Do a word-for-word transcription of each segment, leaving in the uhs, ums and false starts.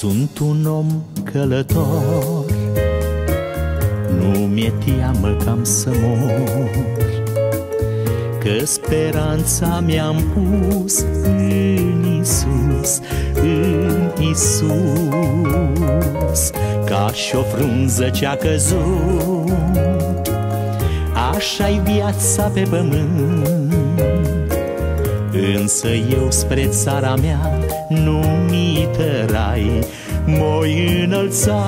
Sunt un om călător, nu mi-e teamă cam să mor, că speranța mi-am pus în Iisus, în Iisus. Ca și o frunză ce-a căzut, așa-i viața pe pământ. Însă eu spre țara mea numită Rai m-oi înălța.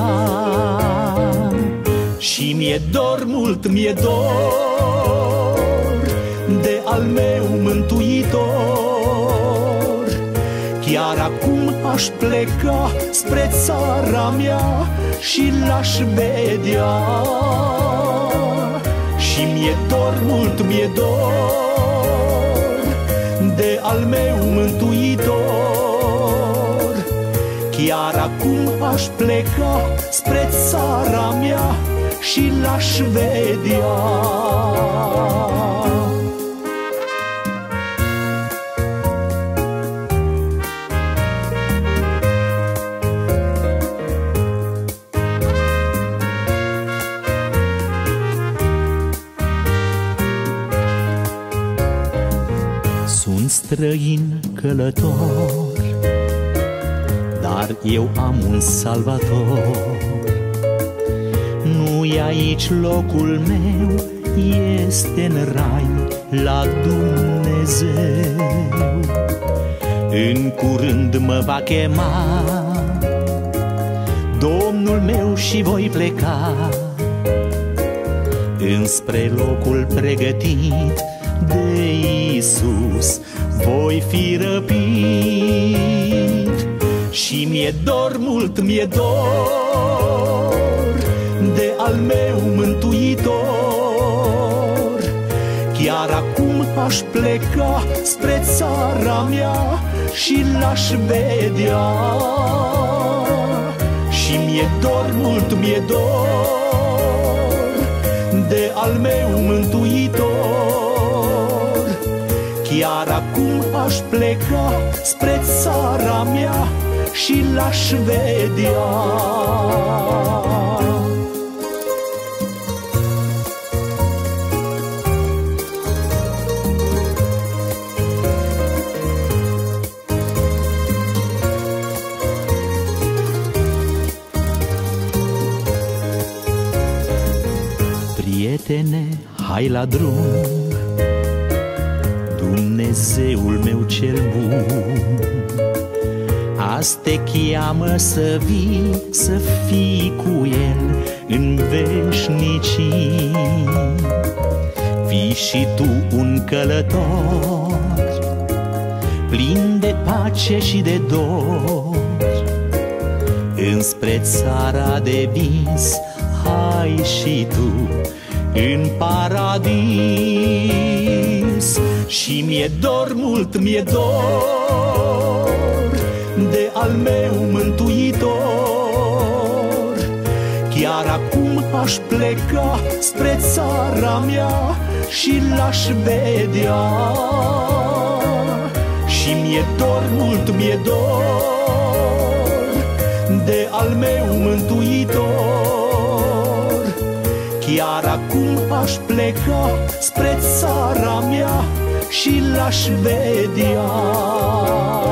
Și mi-e dor, mult mi-e dor de al meu mântuitor. Chiar acum aș pleca spre țara mea și l-aș vedea. Și mi-e dor, mult mi-e dor de al meu mântuitor. Chiar acum aș pleca spre țara mea și l-aș vedea. Sunt străin călător, dar eu am un salvator. Nu-i aici locul meu, este în Rai la Dumnezeu. În curând mă va chema Domnul meu și voi pleca înspre locul pregătit de Iisus. Voi fi răpit și mi-e dor, mult mi-e dor de al meu mântuitor. Chiar acum aș pleca spre țara mea și l-aș vedea. Și mi-e dor, mult mi-e dor de al meu mântuitor. Chiar acum aș pleca spre țara mea și l-aș vedea. Prietene, hai la drum, Dumnezeul meu cel bun azi te cheamă să vii, să fii cu El în veșnicii. Fii și tu un călător plin de pace și de dor, înspre țara de vis hai și tu în paradis. Și mi-e dor, mult mi-e dor de al meu mântuitor. Chiar acum aș pleca spre țara mea și l-aș vedea. Și mi-e dor, mult mi-e dor de al meu mântuitor. Chiar acum aș pleca spre țara mea și l-aș vedea.